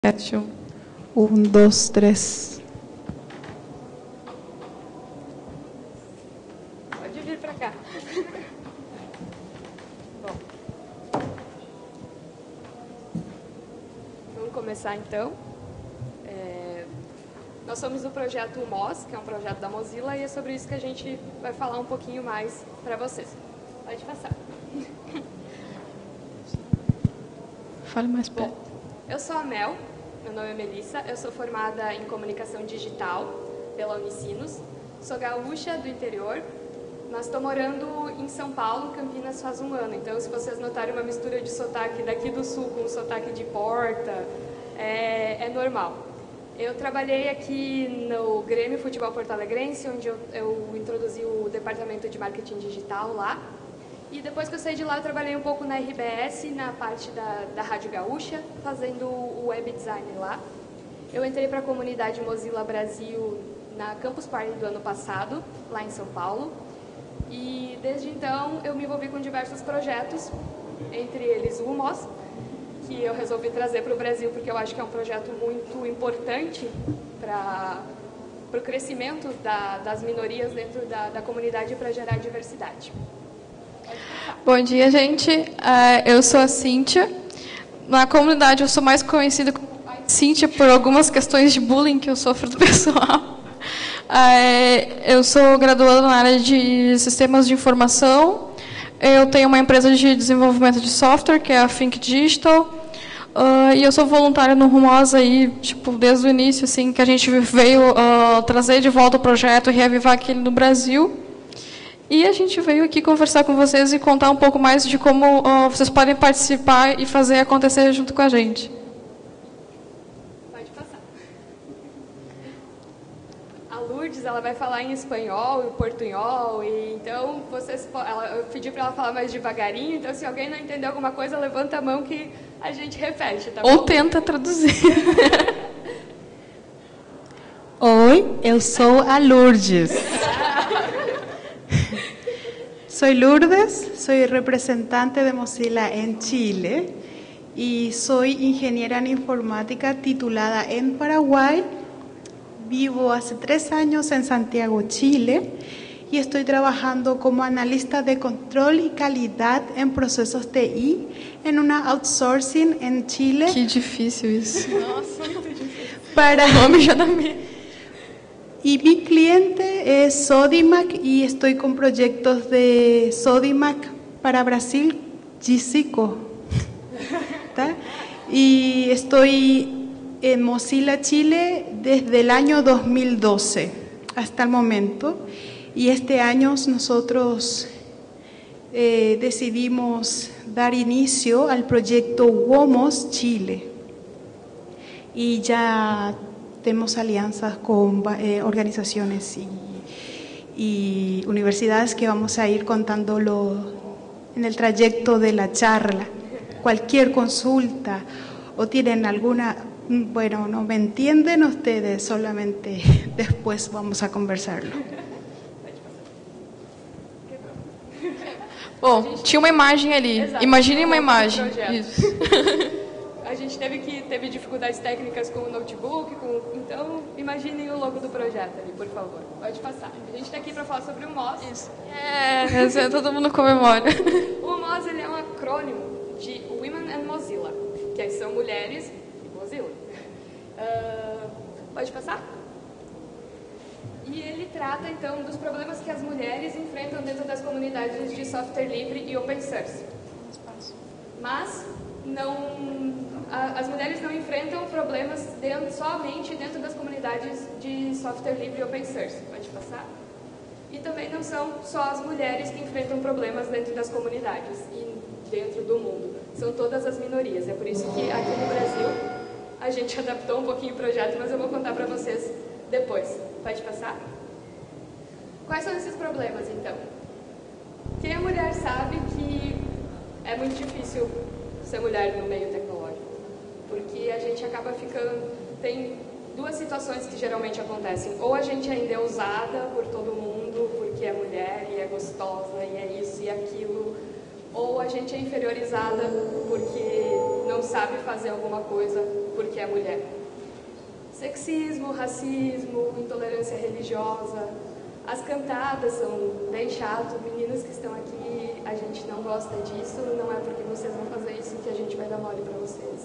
Action. 1, 2, 3. Pode vir para cá. Bom. Vamos começar então. Nós somos do projeto MOS, que é um projeto da Mozilla, e é sobre isso que a gente vai falar um pouquinho mais para vocês. Pode passar. Fale mais perto. Bom, eu sou a Mel, meu nome é Melissa, eu sou formada em comunicação digital pela Unicinos, sou gaúcha do interior, mas estou morando em São Paulo, Campinas, faz um ano. Então, se vocês notarem uma mistura de sotaque daqui do sul com sotaque de Porta, é normal. Eu trabalhei aqui no Grêmio Futebol Porto Alegrense, onde eu introduzi o departamento de marketing digital lá. E depois que eu saí de lá, eu trabalhei um pouco na RBS, na parte da Rádio Gaúcha, fazendo o web design lá. Eu entrei para a comunidade Mozilla Brasil na Campus Party do ano passado, lá em São Paulo. E desde então eu me envolvi com diversos projetos, entre eles o MOS, que eu resolvi trazer para o Brasil porque eu acho que é um projeto muito importante para o crescimento das minorias dentro da comunidade para gerar diversidade. Bom dia, gente. Eu sou a Cíntia. Na comunidade eu sou mais conhecida como Cíntia por algumas questões de bullying que eu sofro do pessoal. Eu sou graduada na área de sistemas de informação. Eu tenho uma empresa de desenvolvimento de software, que é a Think Digital. E eu sou voluntária no Rumosa aí, desde o início, assim, que a gente veio trazer de volta o projeto e reavivar aquele no Brasil. E a gente veio aqui conversar com vocês e contar um pouco mais de como vocês podem participar e fazer acontecer junto com a gente. Pode passar. A Lourdes, ela vai falar em espanhol e portunhol, e então eu pedi para ela falar mais devagarinho, então se alguém não entender alguma coisa, levanta a mão que a gente repete, tá bom? Ou tenta traduzir. Oi, eu sou a Lourdes. Soy Lourdes, soy representante de Mozilla en Chile y soy ingeniera en informática titulada en Paraguay. Vivo hace 3 años en Santiago, Chile, y estoy trabajando como analista de control y calidad en procesos TI en una outsourcing en Chile. Que difícil isso. Nossa, muito difícil. Para O nome já dá medo. Y mi cliente es Sodimac y estoy con proyectos de Sodimac para Brasil, Gisico. Y estoy en Mozilla Chile desde el año 2012 hasta el momento. Y este año nosotros decidimos dar inicio al proyecto WOMOS Chile. Y ya tenemos alianzas con organizaciones y universidades que vamos a ir contándolo en el trayecto de la charla. Cualquier consulta o tienen alguna, bueno, no me entienden ustedes, solamente después vamos a conversarlo. Bom, tinha uma imagem ali. Exato. Imagine uma imagem. Isso. A gente teve dificuldades técnicas com o notebook, então imaginem o logo do projeto ali, por favor. Pode passar. A gente está aqui para falar sobre o MOS. Isso. Todo mundo comemora. O MOS ele é um acrônimo de Women and Mozilla, que são mulheres e Mozilla. Pode passar? E ele trata, então, dos problemas que as mulheres enfrentam dentro das comunidades de software livre e open source. Mas as mulheres não enfrentam problemas somente dentro das comunidades de software livre e open source. Pode passar? E também não são só as mulheres que enfrentam problemas dentro das comunidades e dentro do mundo. São todas as minorias. É por isso que aqui no Brasil a gente adaptou um pouquinho o projeto, mas eu vou contar para vocês depois. Pode passar? Quais são esses problemas, então? Quem é mulher sabe que é muito difícil ser mulher no meio tecnológico, porque a gente acaba tem 2 situações que geralmente acontecem. Ou a gente ainda é usada por todo mundo, porque é mulher e é gostosa e é isso e aquilo, ou a gente é inferiorizada porque não sabe fazer alguma coisa porque é mulher. Sexismo, racismo, intolerância religiosa. As cantadas são bem chato. Meninas que estão aqui, a gente não gosta disso, não é porque vocês vão fazer isso que a gente vai dar mole para vocês.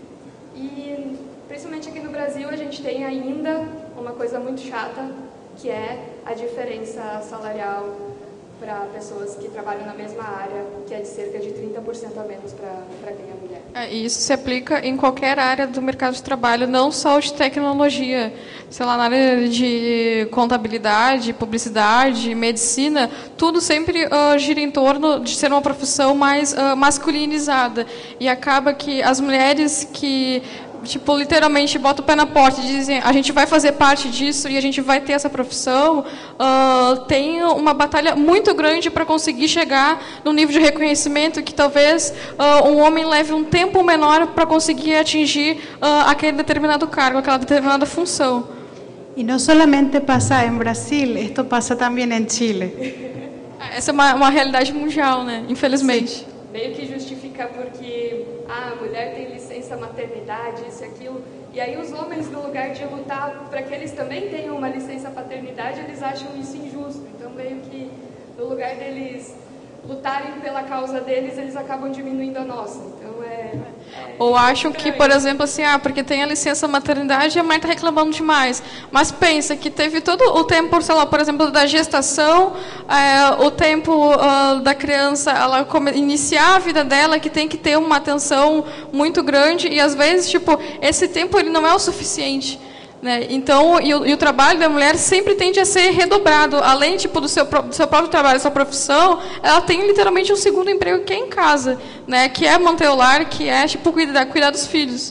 E, principalmente aqui no Brasil, a gente tem ainda uma coisa muito chata, que é a diferença salarial para pessoas que trabalham na mesma área, que é de cerca de 30% a menos para quem é mulher. Isso se aplica em qualquer área do mercado de trabalho, não só de tecnologia. Sei lá, na área de contabilidade, publicidade, medicina, tudo sempre gira em torno de ser uma profissão mais masculinizada. E acaba que as mulheres que tipo, literalmente bota o pé na porta e dizem a gente vai fazer parte disso e a gente vai ter essa profissão, tem uma batalha muito grande para conseguir chegar no nível de reconhecimento que talvez um homem leve um tempo menor para conseguir atingir aquele determinado cargo, aquela determinada função. Y no solamente pasa en Brasil, esto pasa también en Chile. Essa é uma realidade mundial, né? Infelizmente. Sim. Meio que justifica porque a mulher tem licença maternidade, isso e aquilo, e aí os homens, no lugar de lutar para que eles também tenham uma licença paternidade, eles acham isso injusto. Então, meio que no lugar deles lutarem pela causa deles, eles acabam diminuindo a nossa. Então, ou acham que, por exemplo, assim, porque tem a licença maternidade e a mãe está reclamando demais. Mas pensa que teve todo o tempo, sei lá, por exemplo, da gestação, o tempo da criança ela iniciar a vida dela, que tem que ter uma atenção muito grande e às vezes, tipo, esse tempo ele não é o suficiente. Né? Então, e o trabalho da mulher sempre tende a ser redobrado. Além tipo, do seu próprio trabalho, da sua profissão, ela tem literalmente um segundo emprego que é em casa, né? Que é manter o lar, que é tipo, cuidar dos filhos.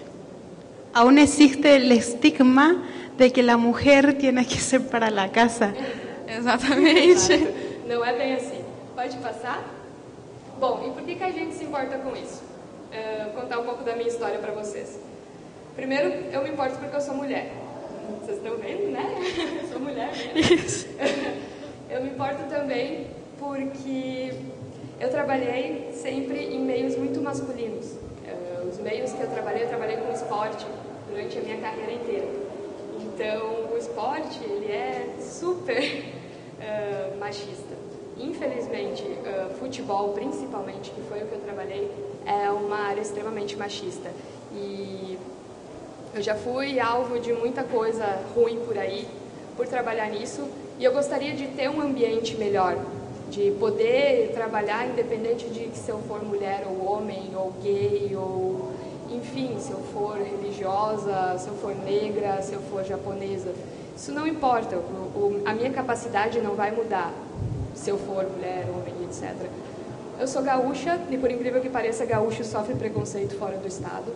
Aún existe el estigma de que la mujer tiene que ser para la casa. Exatamente. Exato. Não é bem assim. Pode passar? Bom, e por que a gente se importa com isso? Vou contar um pouco da minha história para vocês. Primeiro, eu me importo porque eu sou mulher. Vocês estão vendo, né? Eu sou mulher mesmo. Isso. Eu me importo também porque eu trabalhei sempre em meios muito masculinos. Os meios que eu trabalhei com esporte durante a minha carreira inteira. Então, o esporte, ele é super machista. Infelizmente, futebol, principalmente, que foi o que eu trabalhei, é uma área extremamente machista. E eu já fui alvo de muita coisa ruim por aí, por trabalhar nisso, e eu gostaria de ter um ambiente melhor, de poder trabalhar independente de se eu for mulher ou homem, ou gay, ou enfim, se eu for religiosa, se eu for negra, se eu for japonesa. Isso não importa, a minha capacidade não vai mudar se eu for mulher, homem, etc. Eu sou gaúcha, e por incrível que pareça, gaúcho sofre preconceito fora do estado.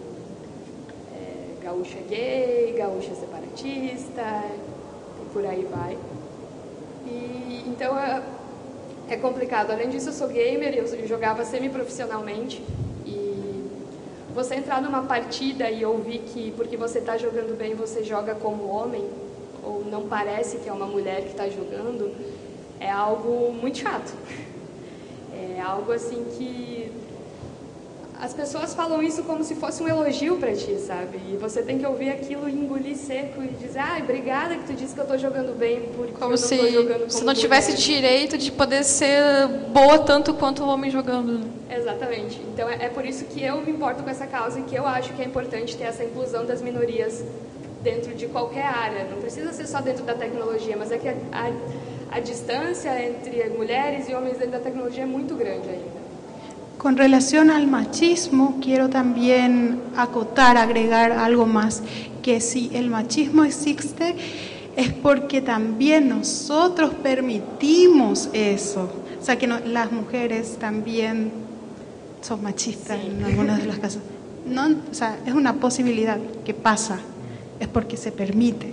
Gaúcha gay, gaúcha separatista, e por aí vai. E, então é complicado. Além disso, eu sou gamer, eu jogava semi-profissionalmente. E você entrar numa partida e ouvir que porque você está jogando bem, você joga como homem, ou não parece que é uma mulher que está jogando, é algo muito chato. É algo assim que as pessoas falam isso como se fosse um elogio para ti, sabe? E você tem que ouvir aquilo e engolir seco e dizer, obrigada que tu disse que eu estou jogando bem, porque como eu não estou jogando como se não tivesse direito de poder ser boa tanto quanto o homem jogando. Exatamente. Então é por isso que eu me importo com essa causa e que eu acho que é importante ter essa inclusão das minorias dentro de qualquer área. Não precisa ser só dentro da tecnologia, mas é que a distância entre mulheres e homens dentro da tecnologia é muito grande ainda. Con relación al machismo, quiero también acotar, agregar algo más, que si el machismo existe es porque también nosotros permitimos eso. O sea, que las mujeres también son machistas en algunas de las casas. No, o sea, es una posibilidad que pasa, es porque se permite.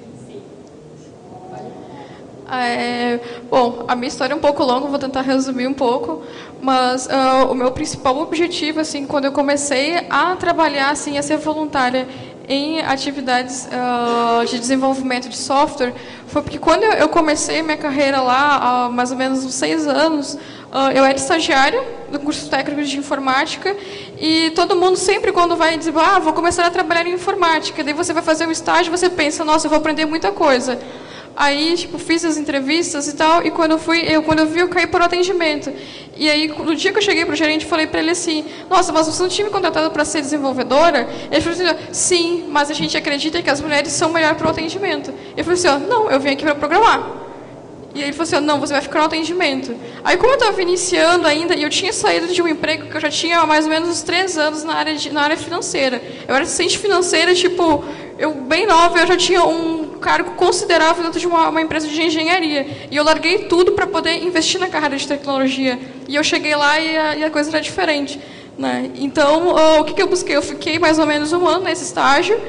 Bom, a minha história é um pouco longa, vou tentar resumir um pouco, mas o meu principal objetivo, assim, quando eu comecei a trabalhar, assim, a ser voluntária em atividades de desenvolvimento de software foi porque quando eu comecei minha carreira lá, há mais ou menos uns 6 anos, eu era estagiária do curso técnico de informática e todo mundo sempre quando vai dizer, vou começar a trabalhar em informática, daí você vai fazer um estágio, você pensa, nossa, eu vou aprender muita coisa. Aí, tipo, fiz as entrevistas e tal, e quando eu vi, eu caí para o atendimento. E aí, no dia que eu cheguei para o gerente, falei para ele assim, nossa, mas você não tinha me contratado para ser desenvolvedora? Ele falou assim, sim, mas a gente acredita que as mulheres são melhor para o atendimento. Eu falei assim, não, eu vim aqui para programar. E aí ele falou assim, não, você vai ficar no atendimento. Aí, como eu estava iniciando ainda, e eu tinha saído de um emprego que eu já tinha há mais ou menos uns 3 anos na área financeira. Eu era assistente financeira, tipo, eu bem nova, eu já tinha um cargo considerável dentro de uma empresa de engenharia. E eu larguei tudo para poder investir na carreira de tecnologia. E eu cheguei lá e a coisa era diferente. Né? Então, o que eu busquei? Eu fiquei mais ou menos 1 ano nesse estágio,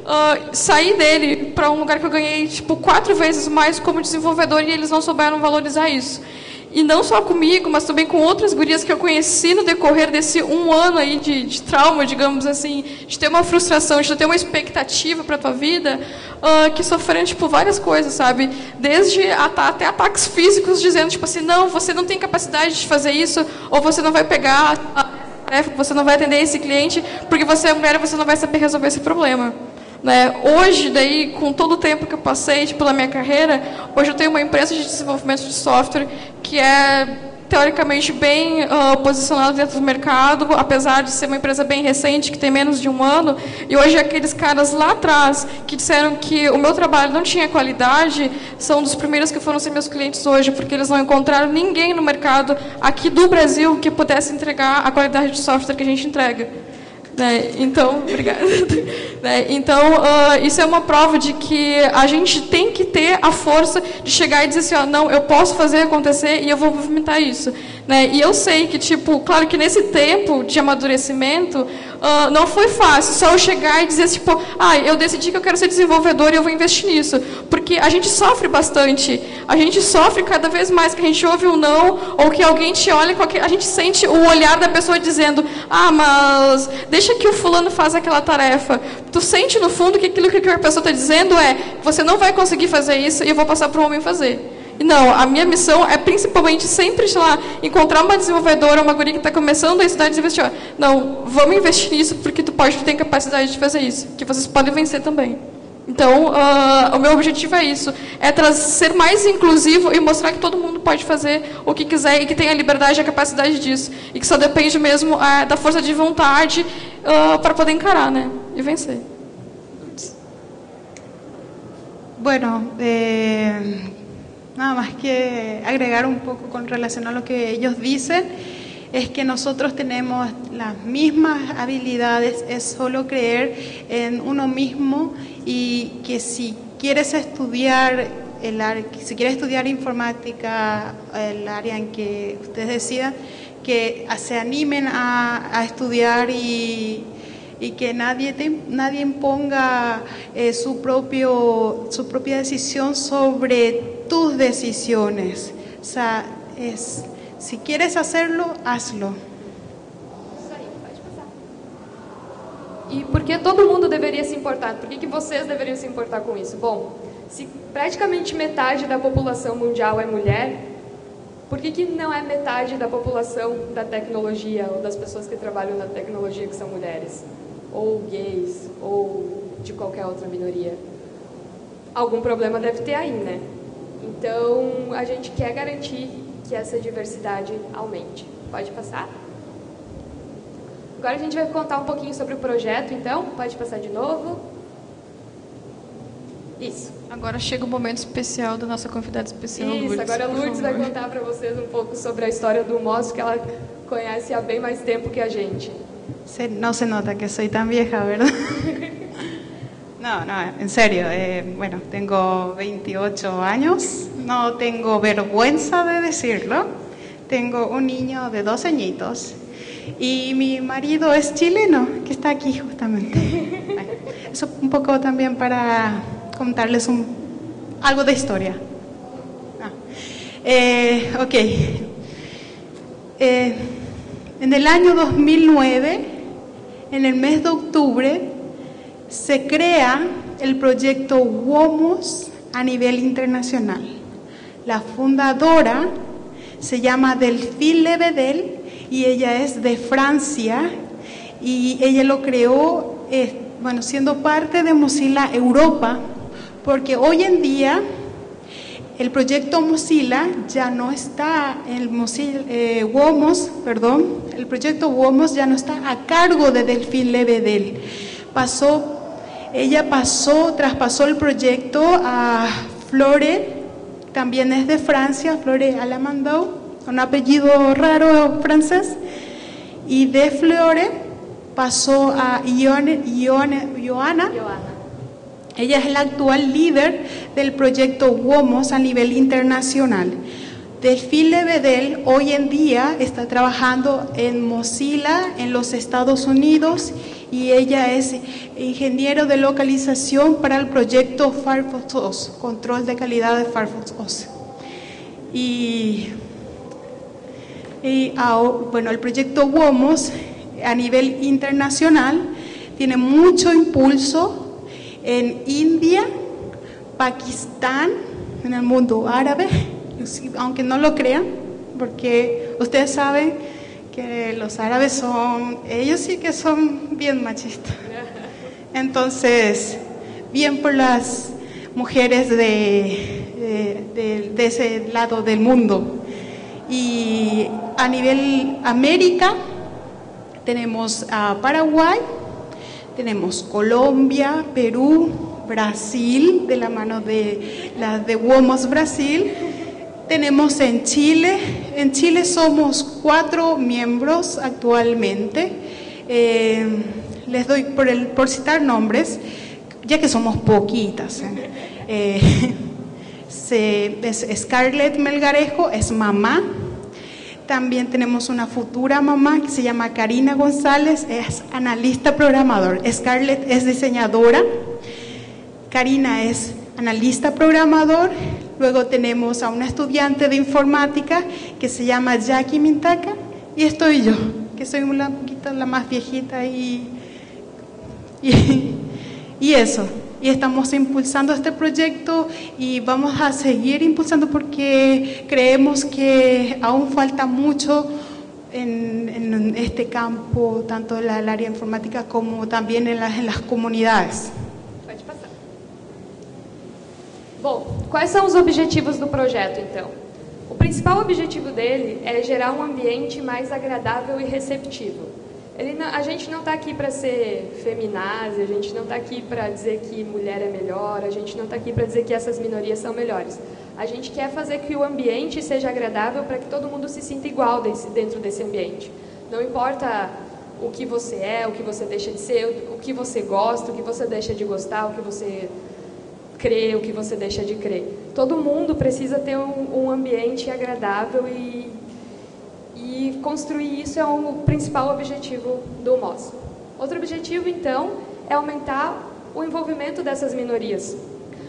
saí dele para um lugar que eu ganhei tipo 4 vezes mais como desenvolvedor e eles não souberam valorizar isso. E não só comigo, mas também com outras gurias que eu conheci no decorrer desse 1 ano aí de trauma, digamos assim, de ter uma frustração, de ter uma expectativa para a tua vida, que sofreram tipo várias coisas, sabe? Desde até ataques físicos dizendo tipo assim, não, você não tem capacidade de fazer isso, ou você não vai pegar a tarefa, você não vai atender esse cliente, porque você é mulher e você não vai saber resolver esse problema. Né? Hoje, daí, com todo o tempo que eu passei pela minha carreira, hoje eu tenho uma empresa de desenvolvimento de software que é teoricamente bem posicionada dentro do mercado, apesar de ser uma empresa bem recente, que tem menos de 1 ano, e hoje aqueles caras lá atrás que disseram que o meu trabalho não tinha qualidade, são dos primeiros que foram ser meus clientes hoje, porque eles não encontraram ninguém no mercado aqui do Brasil que pudesse entregar a qualidade de software que a gente entrega. Né? Então, obrigada. Né? Então, isso é uma prova de que a gente tem que ter a força de chegar e dizer assim, não, eu posso fazer acontecer e eu vou movimentar isso. Né? E eu sei que, tipo, claro que nesse tempo de amadurecimento, não foi fácil só eu chegar e dizer, tipo, eu decidi que eu quero ser desenvolvedor e eu vou investir nisso. Porque a gente sofre bastante. A gente sofre cada vez mais que a gente ouve um não, ou que alguém te olha, a gente sente o olhar da pessoa dizendo, mas deixa que o fulano faz aquela tarefa. Tu sente no fundo que aquilo que a pessoa está dizendo é, você não vai conseguir fazer isso e eu vou passar para um homem fazer. E não, a minha missão é principalmente sempre, sei lá, encontrar uma desenvolvedora, uma guria que está começando a estudar e dizer assim, não, vamos investir nisso porque tu tem capacidade de fazer isso, que vocês podem vencer também. Então, o meu objetivo é isso, é ser mais inclusivo e mostrar que todo mundo pode fazer o que quiser e que tem a liberdade e a capacidade disso. E que só depende mesmo da força de vontade para poder encarar, né? E vencer. Bueno, nada más que agregar un poco con relación a lo que ellos dicen, es que nosotros tenemos las mismas habilidades, es solo creer en uno mismo y que si quieres estudiar si quieres estudiar informática, el área en que ustedes decidan, que se animen a estudiar y que nadie imponga su propia decisión sobre tus decisiones. O sea, si quieres hacerlo, hazlo. Isso aí, pode passar. E por que todo mundo deveria se importar? Por que vocês deveriam se importar com isso? Bom, se praticamente metade da população mundial é mulher, por que não é metade da população da tecnologia ou das pessoas que trabalham na tecnologia que são mulheres? Ou gays, ou de qualquer outra minoria? Algum problema deve ter aí, né? Então, a gente quer garantir que essa diversidade aumente. Pode passar? Agora a gente vai contar um pouquinho sobre o projeto, então. Pode passar de novo. Isso. Agora chega o momento especial da nossa convidada especial, Isso, Lourdes. agora a Lourdes vai contar para vocês um pouco sobre a história do MOS, que ela conhece há bem mais tempo que a gente. No se nota que soy tan vieja, ¿verdad? No, en serio. Bueno, tengo 28 años, no tengo vergüenza de decirlo. Tengo un niño de 2 añitos y mi marido es chileno, que está aquí justamente. Bueno, eso un poco también para contarles algo de historia. Ok. En el año 2009, en el mes de octubre, se crea el proyecto WOMOS a nivel internacional. La fundadora se llama Delphine Lebedel y ella es de Francia y ella lo creó siendo parte de Mozilla Europa, porque hoy en día el proyecto Mozilla ya no está, el proyecto WOMOS ya no está a cargo de Delphine Lebedel. Ella traspasó el proyecto a Flore, también es de Francia, Flore Alamandau, un apellido raro francés, y de Flore pasó a Johanna. Ella es la actual líder del proyecto WOMOS a nivel internacional. Delphine Lebedel hoy en día está trabajando en Mozilla en los Estados Unidos y ella es ingeniero de localización para el proyecto Firefox OS, control de calidad de Firefox OS. El proyecto WOMOS a nivel internacional tiene mucho impulso en India, Pakistán, en el mundo árabe, aunque no lo crean, porque ustedes saben que los árabes ellos sí que son bien machistas. Entonces, bien por las mujeres de ese lado del mundo. Y a nivel América tenemos a Paraguay, tenemos Colombia, Perú, Brasil, de la mano de WOMOS Brasil. Tenemos en Chile somos 4 miembros actualmente. Les doy por citar nombres, ya que somos poquitas. Scarlett Melgarejo es mamá. También tenemos una futura mamá que se llama Karina González, es analista programador. Scarlett es diseñadora, Karina es analista programador. Luego tenemos a una estudiante de informática que se llama Jackie Mintaka y estoy yo, que soy un poquito la más viejita y eso. Y estamos impulsando este proyecto y vamos a seguir impulsando porque creemos que aún falta mucho en este campo, tanto en el área informática como también en las comunidades. Pode passar. Bom, quais são os objetivos do projeto, então? O principal objetivo dele é gerar um ambiente mais agradável e receptivo. A gente não está aqui para ser feminazi, a gente não está aqui para dizer que mulher é melhor, a gente não está aqui para dizer que essas minorias são melhores. A gente quer fazer que o ambiente seja agradável para que todo mundo se sinta igual dentro desse ambiente. Não importa o que você é, o que você deixa de ser, o que você gosta, o que você deixa de gostar, o que você crê, o que você deixa de crer. Todo mundo precisa ter um ambiente agradável e construir isso é o principal objetivo do MOS. Outro objetivo, então, é aumentar o envolvimento dessas minorias.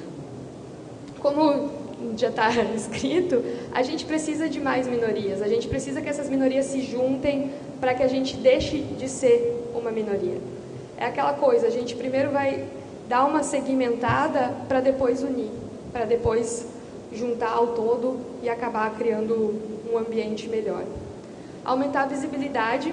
Como já está escrito, a gente precisa de mais minorias, a gente precisa que essas minorias se juntem para que a gente deixe de ser uma minoria. É aquela coisa, a gente primeiro vai dar uma segmentada para depois unir, para depois juntar ao todo e acabar criando um ambiente melhor. Aumentar a visibilidade,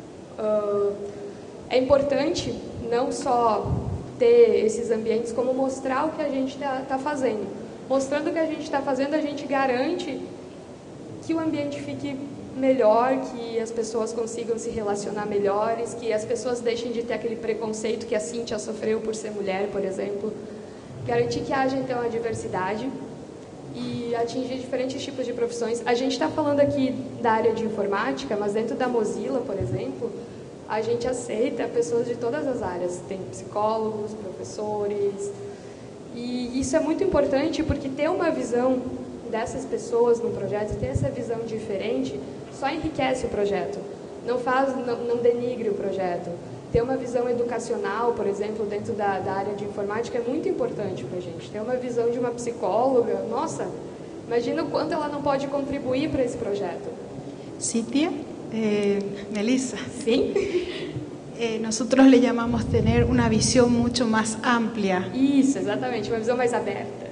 é importante não só ter esses ambientes, como mostrar o que a gente está fazendo. Mostrando o que a gente está fazendo, a gente garante que o ambiente fique melhor, que as pessoas consigam se relacionar melhores, que as pessoas deixem de ter aquele preconceito que a Cíntia sofreu por ser mulher, por exemplo. Garantir que haja, então, a diversidade e atingir diferentes tipos de profissões. A gente está falando aqui da área de informática, mas dentro da Mozilla, por exemplo, a gente aceita pessoas de todas as áreas. Tem psicólogos, professores, e isso é muito importante porque ter uma visão dessas pessoas no projeto, ter essa visão diferente, só enriquece o projeto, não denigre o projeto. Ter uma visão educacional, por exemplo, dentro da área de informática é muito importante para a gente. Ter uma visão de uma psicóloga, nossa, imagina o quanto ela não pode contribuir para esse projeto. Cíntia, Melissa. Sim. nosotros le llamamos tener una visión mucho más amplia. Isso, exatamente, uma visão mais aberta.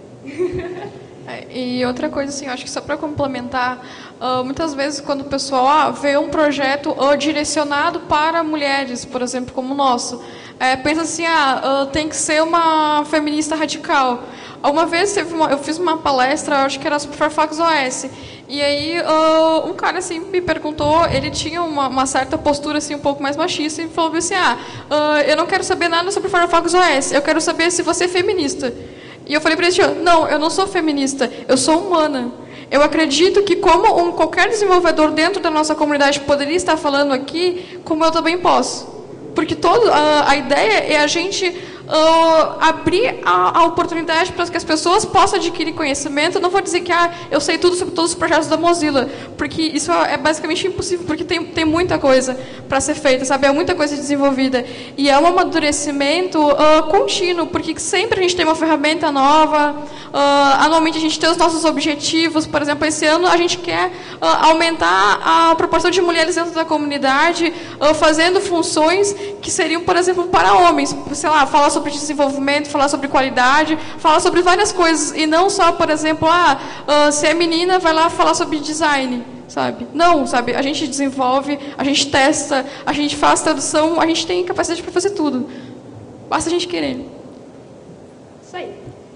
E outra coisa, assim, acho que só para complementar, muitas vezes quando o pessoal vê um projeto direcionado para mulheres, por exemplo, como o nosso, pensa assim, tem que ser uma feminista radical. Uma vez eu fiz uma palestra, acho que era sobre Firefox OS, e aí um cara assim me perguntou, ele tinha uma certa postura assim um pouco mais machista, e falou assim, eu não quero saber nada sobre Firefox OS, eu quero saber se você é feminista. E eu falei para ele, não, eu não sou feminista, eu sou humana. Eu acredito que como qualquer desenvolvedor dentro da nossa comunidade poderia estar falando aqui, como eu também posso. Porque a ideia é a gente abrir a oportunidade para que as pessoas possam adquirir conhecimento. Eu não vou dizer que eu sei tudo sobre todos os projetos da Mozilla, porque isso é basicamente impossível, porque tem muita coisa para ser feita, sabe? É muita coisa desenvolvida. E é um amadurecimento contínuo, porque sempre a gente tem uma ferramenta nova, anualmente a gente tem os nossos objetivos. Por exemplo, esse ano a gente quer aumentar a proporção de mulheres dentro da comunidade, fazendo funções que seriam, por exemplo, para homens, sei lá, falar sobre desenvolvimento, falar sobre qualidade, falar sobre várias coisas, e não só, por exemplo, se é menina, vai lá falar sobre design, sabe? Não, sabe? A gente desenvolve, a gente testa, a gente faz tradução, a gente tem capacidade para fazer tudo. Basta a gente querer. Isso aí.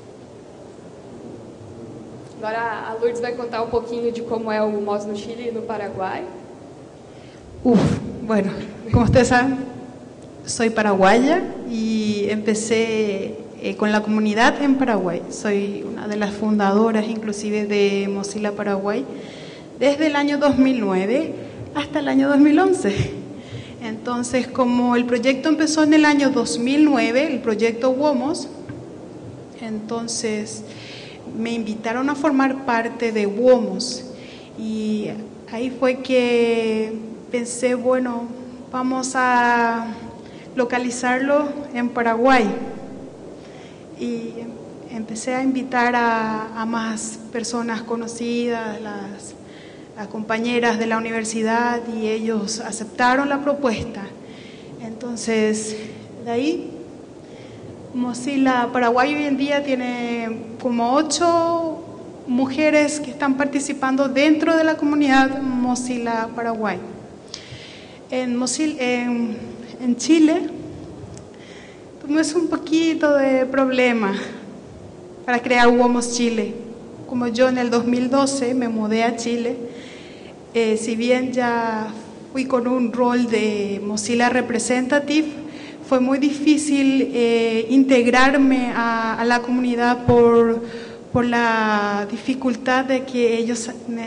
Agora a Lourdes vai contar um pouquinho de como é o MOS no Chile e no Paraguai. Bueno, como ustedes saben, soy paraguaya y empecé con la comunidad en Paraguay. Soy una de las fundadoras inclusive de Mozilla Paraguay desde el año 2009 hasta el año 2011. Entonces, como el proyecto empezó en el año 2009, el proyecto WOMOS, entonces me invitaron a formar parte de WOMOS y ahí fue que pensé, bueno, vamos a localizarlo en Paraguay, y empecé a invitar a más personas conocidas, las compañeras de la universidad, y ellos aceptaron la propuesta. Entonces, de ahí, Mozilla Paraguay hoy en día tiene como 8 mujeres que están participando dentro de la comunidad Mozilla Paraguay. En Chile tuvimos un poquito de problema para crear WOMOS Chile. Como yo en el 2012 me mudé a Chile, si bien ya fui con un rol de Mozilla Representative, fue muy difícil integrarme a la comunidad por la dificultad de que ellos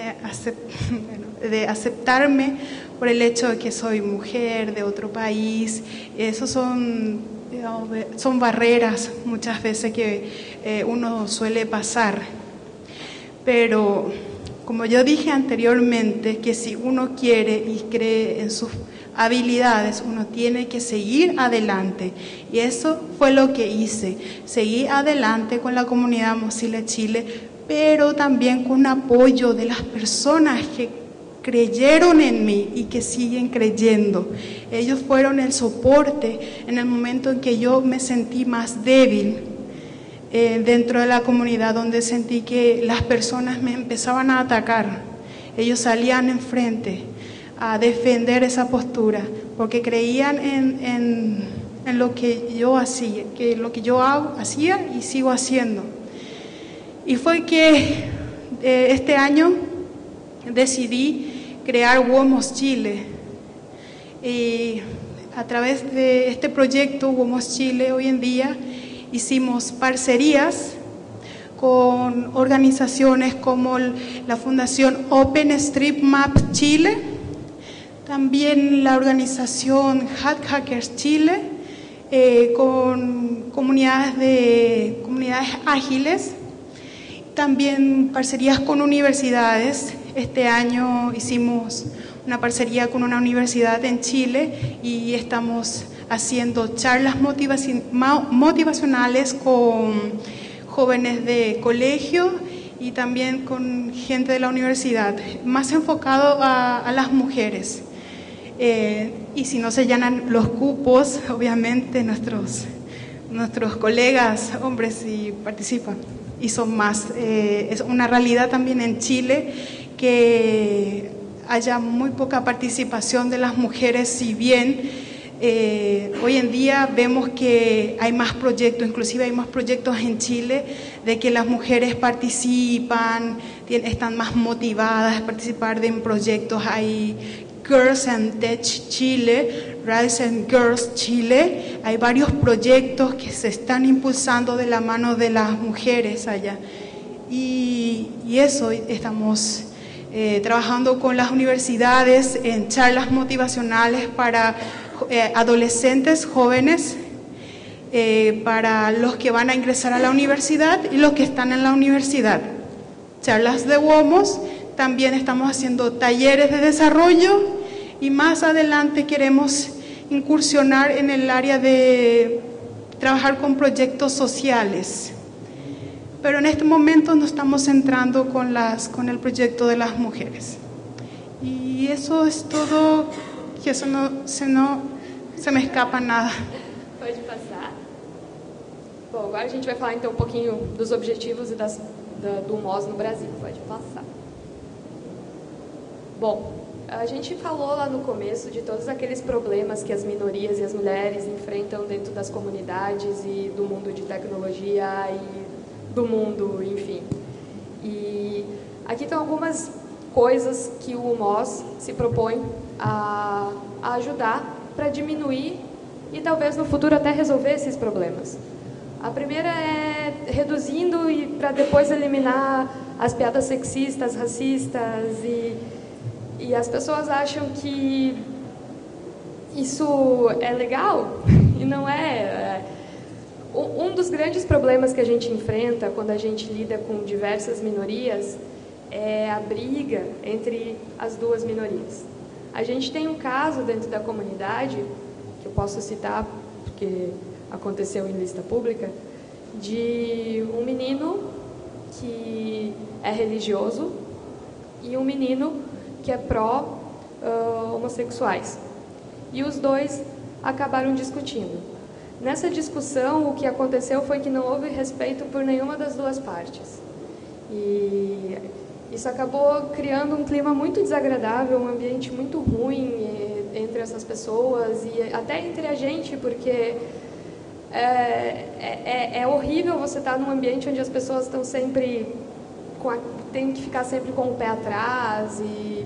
de aceptarme por el hecho de que soy mujer de otro país. Esos son barreras muchas veces que uno suele pasar. Pero como yo dije anteriormente, que si uno quiere y cree en sus habilidades, uno tiene que seguir adelante, y eso fue lo que hice. Seguí adelante con la comunidad Mozilla Chile, pero también con apoyo de las personas que creyeron en mí y que siguen creyendo. Ellos fueron el soporte en el momento en que yo me sentí más débil dentro de la comunidad, donde sentí que las personas me empezaban a atacar. Ellos salían enfrente a defender esa postura, porque creían en lo que yo hacía, que lo que yo hacía y sigo haciendo. Y fue que este año decidí crear WOMOS Chile, y a través de este proyecto WOMOS Chile hoy en día hicimos parcerías con organizaciones como la Fundación OpenStreetMap Chile, también la organización Hackers Chile, con comunidades ágiles, también parcerías con universidades. Este año hicimos una parcería con una universidad en Chile y estamos haciendo charlas motivacionales con jóvenes de colegio y también con gente de la universidad, más enfocado a las mujeres. Y si no se llenan los cupos, obviamente nuestros colegas hombres sí participan y son más. Es una realidad también en Chile que haya muy poca participación de las mujeres, si bien hoy en día vemos que hay más proyectos, inclusive hay más proyectos en Chile de que las mujeres participan, están más motivadas a participar en proyectos. Hay Girls and Tech Chile, Rise and Girls Chile, hay varios proyectos que se están impulsando de la mano de las mujeres allá. Y eso estamos trabajando con las universidades en charlas motivacionales para adolescentes, jóvenes, para los que van a ingresar a la universidad y los que están en la universidad. Charlas de WOMOS, también estamos haciendo talleres de desarrollo y más adelante queremos incursionar en el área de trabajar con proyectos sociales. Pero en este momento nos estamos centrando con el proyecto de las mujeres. E isso é tudo, que isso não se me escapa nada. Pode passar. Bom, agora a gente vai falar então um pouquinho dos objetivos e do MOS no Brasil. Pode passar. Bom, a gente falou lá no começo de todos aqueles problemas que as minorias e as mulheres enfrentam dentro das comunidades e do mundo de tecnologia e do mundo, enfim. E aqui estão algumas coisas que o MOS se propõe a ajudar para diminuir e talvez no futuro até resolver esses problemas. A primeira é reduzindo e para depois eliminar as piadas sexistas, racistas e as pessoas acham que isso é legal e não é. Um dos grandes problemas que a gente enfrenta quando a gente lida com diversas minorias é a briga entre as duas minorias. A gente tem um caso dentro da comunidade, que eu posso citar porque aconteceu em lista pública, de um menino que é religioso e um menino que é pró-homossexuais. E os dois acabaram discutindo. Nessa discussão, o que aconteceu foi que não houve respeito por nenhuma das duas partes. E isso acabou criando um clima muito desagradável, um ambiente muito ruim entre essas pessoas e até entre a gente, porque é horrível você estar num ambiente onde as pessoas estão sempre tem que ficar sempre com o pé atrás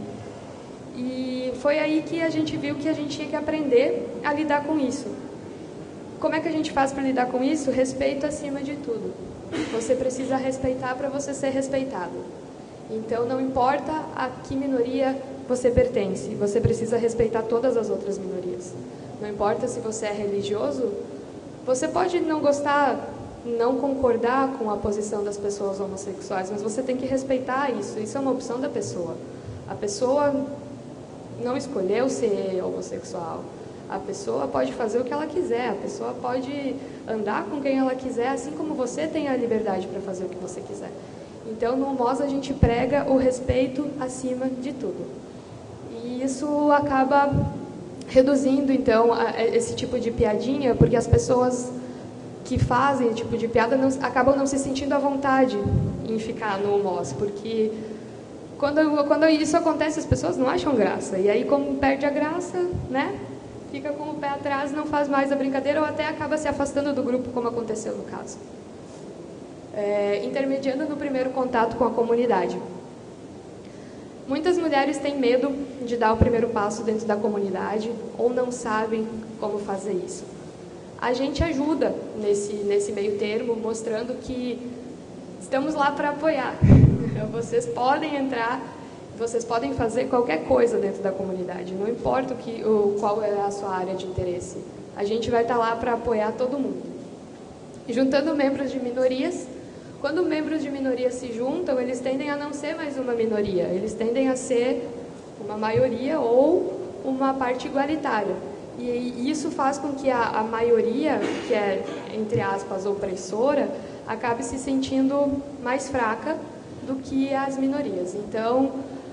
e foi aí que a gente viu que a gente tinha que aprender a lidar com isso. Como é que a gente faz para lidar com isso? Respeito acima de tudo. Você precisa respeitar para você ser respeitado. Então, não importa a que minoria você pertence, você precisa respeitar todas as outras minorias. Não importa se você é religioso, você pode não gostar, não concordar com a posição das pessoas homossexuais, mas você tem que respeitar isso. Isso é uma opção da pessoa. A pessoa não escolheu ser homossexual. A pessoa pode fazer o que ela quiser, a pessoa pode andar com quem ela quiser, assim como você tem a liberdade para fazer o que você quiser. Então, no MOS, a gente prega o respeito acima de tudo. E isso acaba reduzindo, então, esse tipo de piadinha, porque as pessoas que fazem esse tipo de piada acabam não se sentindo à vontade em ficar no MOS, porque quando isso acontece, as pessoas não acham graça. E aí, como perde a graça, né? Fica com o pé atrás, não faz mais a brincadeira ou até acaba se afastando do grupo, como aconteceu no caso. Intermediando no primeiro contato com a comunidade. Muitas mulheres têm medo de dar o primeiro passo dentro da comunidade ou não sabem como fazer isso. A gente ajuda nesse meio termo, mostrando que estamos lá para apoiar. Vocês podem entrar, vocês podem fazer qualquer coisa dentro da comunidade, não importa qual é a sua área de interesse. A gente vai estar lá para apoiar todo mundo. E juntando membros de minorias, quando membros de minorias se juntam, eles tendem a não ser mais uma minoria, eles tendem a ser uma maioria ou uma parte igualitária. E isso faz com que a maioria, que é, entre aspas, opressora, acabe se sentindo mais fraca do que as minorias. Então,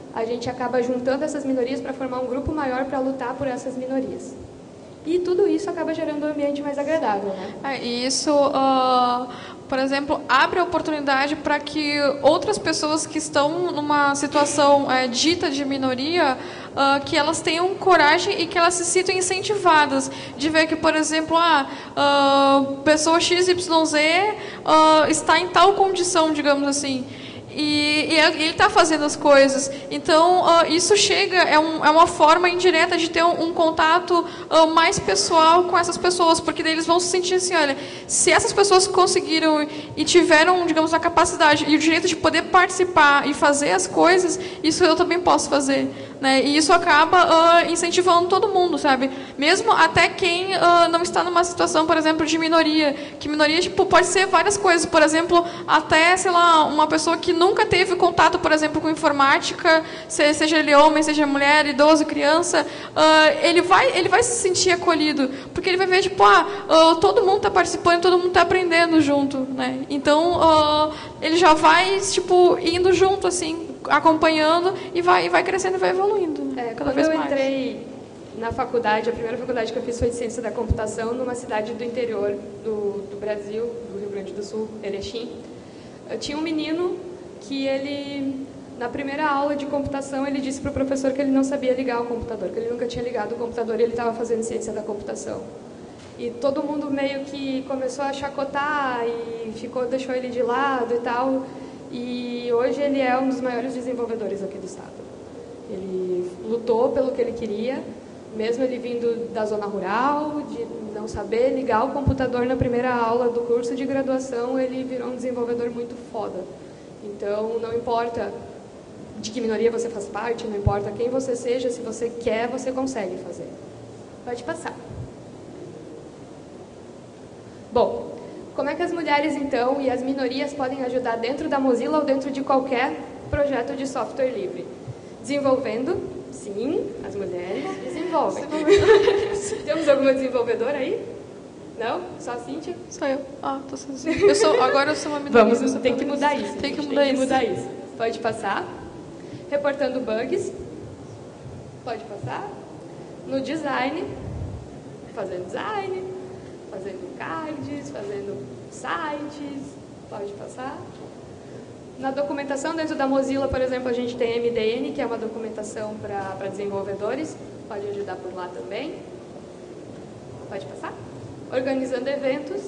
a gente acaba juntando essas minorias para formar um grupo maior para lutar por essas minorias. E tudo isso acaba gerando um ambiente mais agradável, né? E isso, por exemplo, abre a oportunidade para que outras pessoas que estão numa situação dita de minoria, que elas tenham coragem e que elas se sintam incentivadas de ver que, por exemplo, pessoa XYZ está em tal condição, digamos assim. E ele está fazendo as coisas. Então, isso chega, é uma forma indireta de ter um contato mais pessoal com essas pessoas, porque daí eles vão se sentir assim, olha, se essas pessoas conseguiram e tiveram, digamos, a capacidade e o direito de poder participar e fazer as coisas, isso eu também posso fazer. Né? E isso acaba incentivando todo mundo, sabe? Mesmo até quem não está numa situação, por exemplo, de minoria. Que minoria pode ser várias coisas. Por exemplo, até, sei lá, uma pessoa que nunca teve contato, por exemplo, com informática, seja ele homem, seja mulher, idoso, criança, ele vai se sentir acolhido. Porque ele vai ver, todo mundo está participando, todo mundo está aprendendo junto. Né? Então, ele já vai, indo junto, assim, acompanhando e vai crescendo e vai evoluindo. Cada vez mais. Quando eu entrei na faculdade, a primeira faculdade que eu fiz foi de Ciência da Computação, numa cidade do interior do Brasil, do Rio Grande do Sul, Erechim. Eu tinha um menino que ele, na primeira aula de computação, ele disse para o professor que ele não sabia ligar o computador, que ele nunca tinha ligado o computador e ele estava fazendo Ciência da Computação. E todo mundo meio que começou a chacotar e deixou ele de lado e tal. E hoje ele é um dos maiores desenvolvedores aqui do estado. Ele lutou pelo que ele queria, mesmo ele vindo da zona rural, de não saber ligar o computador na primeira aula do curso de graduação, ele virou um desenvolvedor muito foda. Então, não importa de que minoria você faz parte, não importa quem você seja, se você quer, você consegue fazer. Pode passar. Bom, como é que as mulheres, então, e as minorias podem ajudar dentro da Mozilla ou dentro de qualquer projeto de software livre? Desenvolvendo, sim, as mulheres desenvolvem. Temos alguma desenvolvedora aí? Não? Só a Cíntia? Só eu. Tô sozinha. Agora eu sou uma minoria. Tem que mudar isso. Tem que mudar isso. Pode passar. Reportando bugs. Pode passar. No design. Fazendo design. Fazendo cards, fazendo sites, pode passar. Na documentação, dentro da Mozilla, por exemplo, a gente tem MDN, que é uma documentação para desenvolvedores, pode ajudar por lá também. Pode passar. Organizando eventos,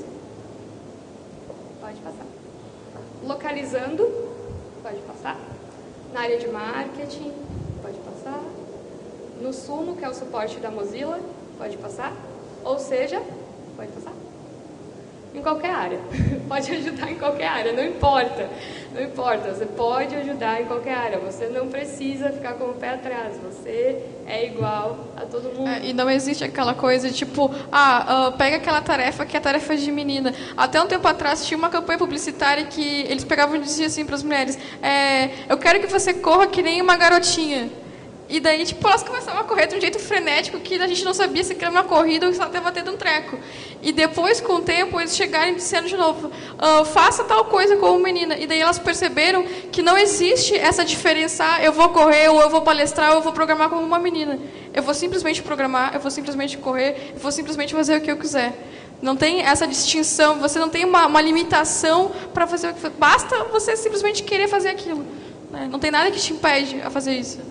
pode passar. Localizando, pode passar. Na área de marketing, pode passar. No Sumo, que é o suporte da Mozilla, pode passar. Ou seja, pode passar. Em qualquer área. Pode ajudar em qualquer área, não importa. Não importa, você pode ajudar em qualquer área. Você não precisa ficar com o pé atrás. Você é igual a todo mundo. E não existe aquela coisa de pega aquela tarefa que é a tarefa de menina. Até um tempo atrás tinha uma campanha publicitária que eles pegavam e diziam assim para as mulheres: eu quero que você corra que nem uma garotinha. E daí, elas começavam a correr de um jeito frenético que a gente não sabia se era uma corrida ou se ela estava tendo um treco. E depois, com o tempo, eles chegaram dizendo de novo, faça tal coisa como menina. E daí elas perceberam que não existe essa diferença, eu vou correr, ou eu vou palestrar, ou eu vou programar como uma menina. Eu vou simplesmente programar, eu vou simplesmente correr, eu vou simplesmente fazer o que eu quiser. Não tem essa distinção, você não tem uma limitação para fazer o que... Basta você simplesmente querer fazer aquilo. Né? Não tem nada que te impede a fazer isso.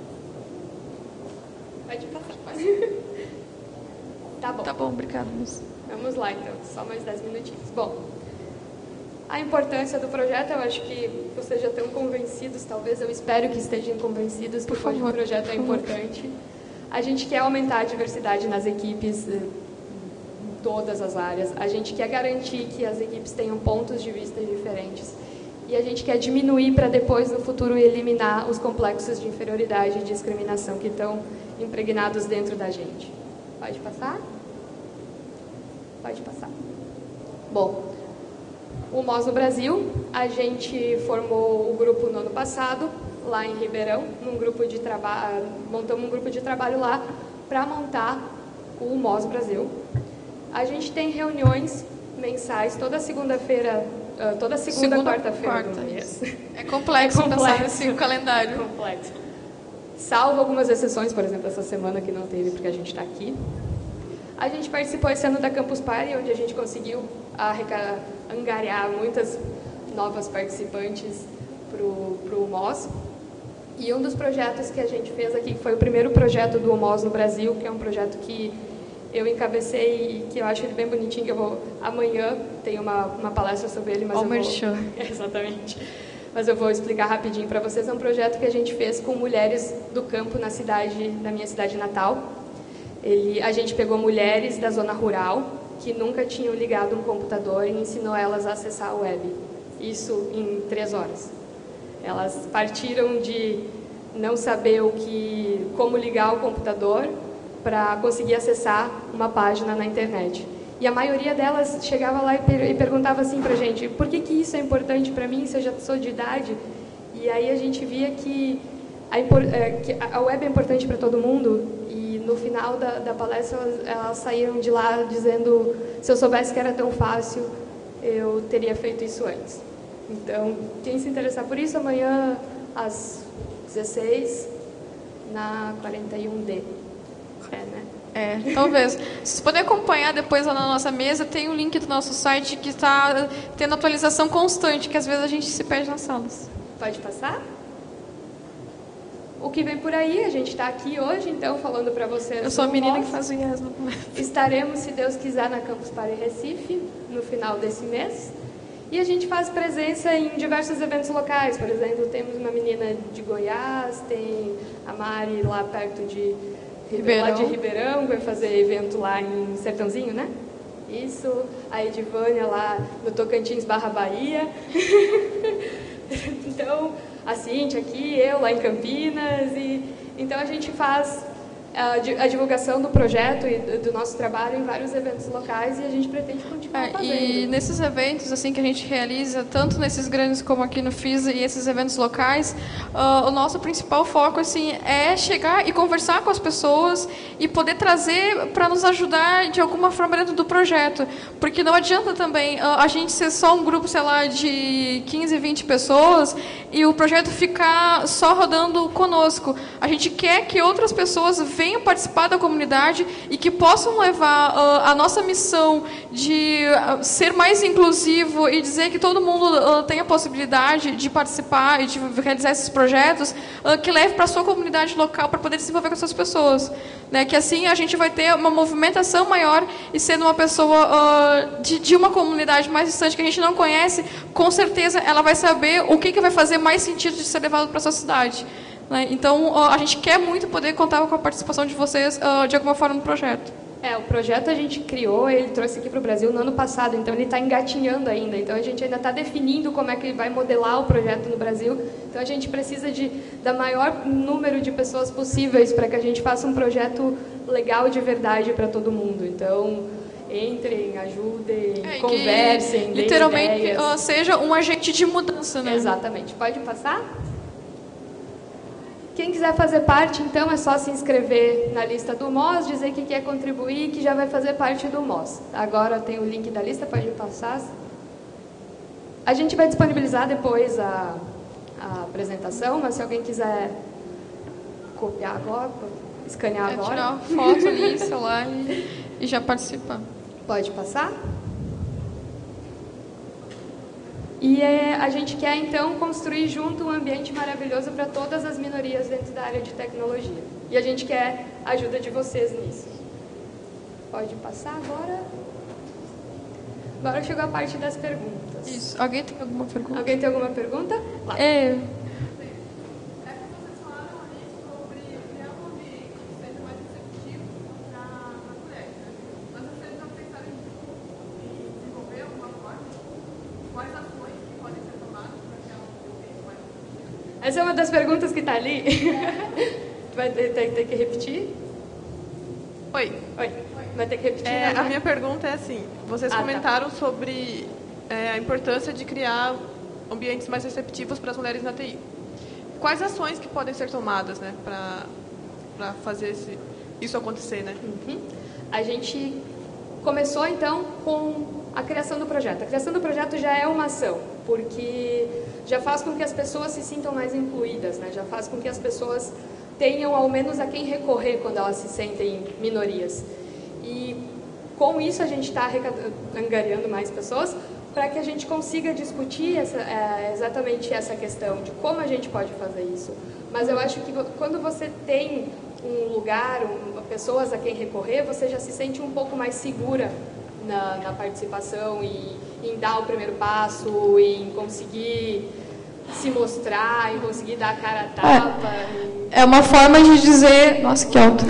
Pode passar, pode. Tá bom. Tá bom, obrigada, moça. Vamos lá, então. Só mais 10 minutinhos. Bom, a importância do projeto, eu acho que vocês já estão convencidos, talvez, eu espero que estejam convencidos que o projeto é importante. A gente quer aumentar a diversidade nas equipes, em todas as áreas. A gente quer garantir que as equipes tenham pontos de vista diferentes. E a gente quer diminuir para depois, no futuro, eliminar os complexos de inferioridade e discriminação que estão impregnados dentro da gente. Pode passar? Pode passar. Bom, o MOS no Brasil, a gente formou o grupo no ano passado, lá em Ribeirão, montamos um grupo de trabalho lá para montar o MOS Brasil. A gente tem reuniões mensais, toda segunda-feira, toda segunda quarta-feira do mês. É complexo pensar assim o calendário. É complexo. salvo algumas exceções, por exemplo, essa semana que não teve porque a gente está aqui. A gente participou esse ano da Campus Party, onde a gente conseguiu angariar muitas novas participantes para o UMOS. E um dos projetos que a gente fez aqui, que foi o primeiro projeto do UMOS no Brasil, que é um projeto que eu encabecei e que eu acho ele bem bonitinho, que eu vou... Amanhã tem uma palestra sobre ele, mas eu vou... Exatamente. Mas eu vou explicar rapidinho para vocês. É um projeto que a gente fez com mulheres do campo na minha cidade natal. A gente pegou mulheres da zona rural que nunca tinham ligado um computador e ensinou elas a acessar a web. Isso em 3 horas. Elas partiram de não saber como ligar o computador para conseguir acessar uma página na internet. E a maioria delas chegava lá e perguntava assim para a gente, por que isso é importante para mim, se eu já sou de idade? E aí a gente via que a web é importante para todo mundo, e no final da palestra elas saíram de lá dizendo, se eu soubesse que era tão fácil, eu teria feito isso antes. Então, quem se interessar por isso, amanhã às 16, na 41D. Talvez. Se vocês puderem acompanhar depois lá na nossa mesa, tem o link do nosso site que está tendo atualização constante, que às vezes a gente se perde nas salas. Pode passar? O que vem por aí, a gente está aqui hoje, então, falando para vocês. Eu sou a menina que faz o IES no Estaremos, se Deus quiser, na Campus Party Recife, no final desse mês. E a gente faz presença em diversos eventos locais. Por exemplo, temos uma menina de Goiás, tem a Mari lá perto de Ribeirão, vai fazer evento lá em Sertãozinho, né? Isso, a Edivânia lá no Tocantins /Bahia. Então, a Cíntia aqui, eu lá em Campinas. Então, a gente faz a divulgação do projeto e do nosso trabalho em vários eventos locais e a gente pretende continuar fazendo. E nesses eventos assim que a gente realiza, tanto nesses grandes como aqui no FISA e esses eventos locais, o nosso principal foco assim, é chegar e conversar com as pessoas e poder trazer para nos ajudar de alguma forma dentro do projeto. Porque não adianta também a gente ser só um grupo, sei lá, de 15, 20 pessoas e o projeto ficar só rodando conosco. A gente quer que outras pessoas venham participar da comunidade e que possam levar a nossa missão de ser mais inclusivo e dizer que todo mundo tem a possibilidade de participar e de realizar esses projetos, que leve para a sua comunidade local para poder se envolver com essas pessoas. Né? Que assim a gente vai ter uma movimentação maior e sendo uma pessoa de uma comunidade mais distante que a gente não conhece, com certeza ela vai saber o que vai fazer mais sentido de ser levado para a sua cidade. Então, a gente quer muito poder contar com a participação de vocês de alguma forma no projeto. O projeto a gente criou, ele trouxe aqui para o Brasil no ano passado, então ele está engatinhando ainda. Então, a gente ainda está definindo como é que vai modelar o projeto no Brasil. Então, a gente precisa da maior número de pessoas possíveis para que a gente faça um projeto legal de verdade para todo mundo. Então, entrem, ajudem, conversem, literalmente ideias. Seja um agente de mudança, né? Exatamente. Pode passar? Quem quiser fazer parte, então, é só se inscrever na lista do MOS, dizer que quer contribuir, que já vai fazer parte do MOS. Agora tem o link da lista, pode passar. A gente vai disponibilizar depois a apresentação, mas se alguém quiser copiar agora, escanear agora. Tirar uma foto ali, celular e já participar. Pode passar? E a gente quer, então, construir junto um ambiente maravilhoso para todas as minorias dentro da área de tecnologia. E a gente quer a ajuda de vocês nisso. Pode passar agora? Agora chegou a parte das perguntas. Isso. Alguém tem alguma pergunta? Alguém tem alguma pergunta? Lá. Essa é uma das perguntas que está ali. Vai ter que repetir? Oi. Vai ter que repetir. A minha pergunta é assim, vocês comentaram sobre a importância de criar ambientes mais receptivos para as mulheres na TI. Quais ações que podem ser tomadas, né, para fazer isso acontecer, né? A gente começou, então, com a criação do projeto. A criação do projeto já é uma ação, porque já faz com que as pessoas se sintam mais incluídas, né? Já faz com que as pessoas tenham ao menos a quem recorrer quando elas se sentem minorias. E com isso a gente está angariando mais pessoas para que a gente consiga discutir exatamente essa questão de como a gente pode fazer isso. Mas eu acho que quando você tem um lugar, pessoas a quem recorrer, você já se sente um pouco mais segura na participação e em dar o primeiro passo, em conseguir se mostrar, em conseguir dar a cara a tapa. É uma forma de dizer... Nossa, que alto.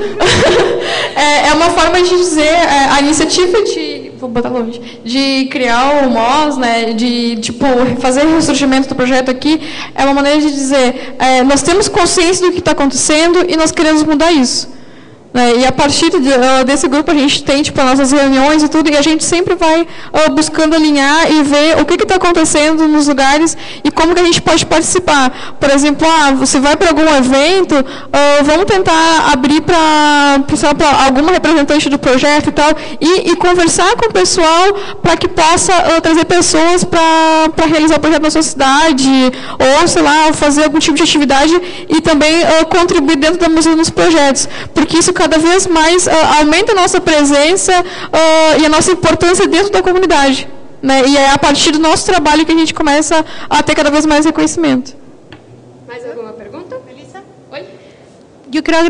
É uma forma de dizer a iniciativa de... Vou botar longe. De criar o MOS, né, de tipo, fazer o ressurgimento do projeto aqui, é uma maneira de dizer, nós temos consciência do que está acontecendo e nós queremos mudar isso. E a partir desse grupo a gente tem tipo, nossas reuniões e tudo, e a gente sempre vai buscando alinhar e ver o que está acontecendo nos lugares e como que a gente pode participar. Por exemplo, você vai para algum evento, vamos tentar abrir para alguma representante do projeto e tal, e conversar com o pessoal para que possa trazer pessoas para realizar o projeto na sua cidade, ou, sei lá, fazer algum tipo de atividade e também contribuir dentro da música nos projetos, porque isso cada vez mais aumenta a nossa presença e a nossa importância dentro da comunidade. Né? E é a partir do nosso trabalho que a gente começa a ter cada vez mais reconhecimento. Mais alguma pergunta? Melissa? Oi? Yo quiero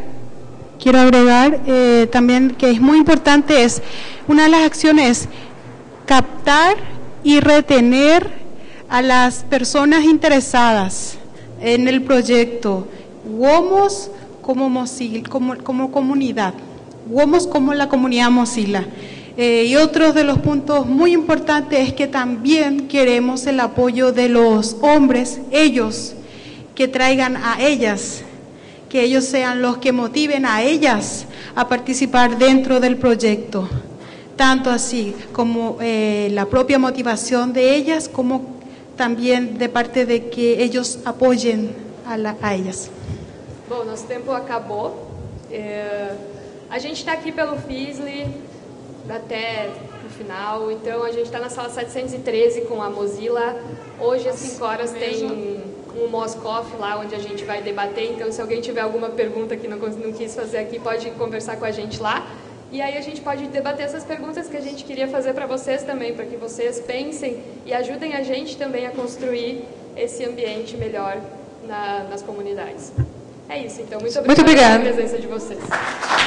agregar también que es muy importante, es una de las acciones captar y retener a las personas interesadas en el proyecto WOMOS como comunidad, WOMOS como la comunidad Mozilla. Y otro de los puntos muy importantes es que también queremos el apoyo de los hombres, ellos que traigan a ellas, que ellos sean los que motiven a ellas a participar dentro del proyecto, tanto así como la propia motivación de ellas, como también de parte de que ellos apoyen a ellas. Bom, nosso tempo acabou. A gente está aqui pelo FISLE até o final, então a gente está na sala 713 com a Mozilla. Hoje às 5 horas tem um MOS Coffee lá onde a gente vai debater, então se alguém tiver alguma pergunta que não quis fazer aqui, pode conversar com a gente lá. E aí a gente pode debater essas perguntas que a gente queria fazer para vocês também, para que vocês pensem e ajudem a gente também a construir esse ambiente melhor nas comunidades. É isso, então. Muito obrigada pela presença de vocês.